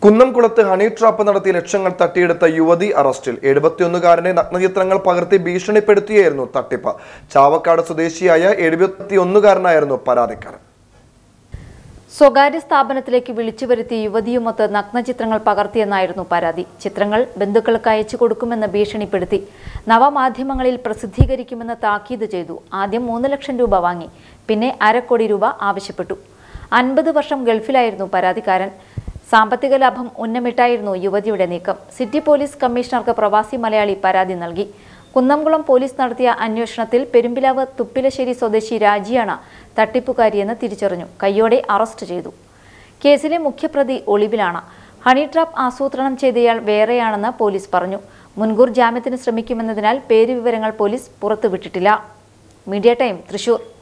കുന്നംകുളത്ത് honey trap നടത്തി ലക്ഷങ്ങൾ തട്ടിയെടുത്ത യുവതി അറസ്റ്റിൽ. 71കാരനെ നഗ്നചിത്രങ്ങൾ പകർത്തി ഭീഷണിപ്പെടുത്തിയായിരുന്നു തട്ടിപ്പ്. ചാവക്കാട് സ്വദേശിയായ 71കാരനായിരുന്നു പരാതിക്കാരൻ. സ്വകാര്യ സ്ഥാപനത്തിലേക്ക് വിളിച്ചു വരുത്തിയ യുവതിയുമൊത്ത് നഗ്നചിത്രങ്ങൾ പകർത്തിയെന്നായിരുന്നു പരാതി. ചിത്രങ്ങൾ ബന്ധുക്കൾക്ക് അയച്ചു കൊടുക്കുമെന്ന് ഭീഷണിപ്പെടുത്തി. നവമാധ്യമങ്ങളിൽ പ്രസിദ്ധീകരിക്കുമെന്ന് താക്കീത് ചെയ്തു. ആദ്യം 3 ലക്ഷം രൂപ വാങ്ങി, പിന്നെ ₹1 കോടി ആവശ്യപ്പെട്ടു. 50 വർഷം ഗൾഫിലായിരുന്നു പരാതിക്കാരൻ. സാമ്പത്തിക ലാഭം ഉന്നമിട്ടായിരുന്നു യുവതിയുടെ നീക്കം. സിറ്റി പോലീസ് കമ്മീഷണർക്ക് പ്രവാസി മലയാളി പരാതി നൽകി. കുന്നംകുളം പോലീസ് നടത്തിയ അന്വേഷണത്തിൽ പെരുമ്പിലാവ് തുപ്പിലശ്ശേരി സ്വദേശി രാജിയാണ് തട്ടിപ്പുകാരിയെന്ന് തിരിച്ചറിഞ്ഞു. കയ്യോടെ അറസ്റ്റ് ചെയ്തു. കേസിലെ മുഖ്യപ്രതി ഒളിവിലാണ്. ഹണി ട്രാപ്പ് ആസൂത്രണം ചെയ്തയാൾ വേറെയാണെന്ന് പോലീസ് പറഞ്ഞു. മുൻകൂർ ജാമ്യത്തിന് ശ്രമിക്കുമെന്നതിനാൽ പേരുവിവരങ്ങൾ പോലീസ് പുറത്തുവിട്ടിട്ടില്ല. Media time, Thrissur.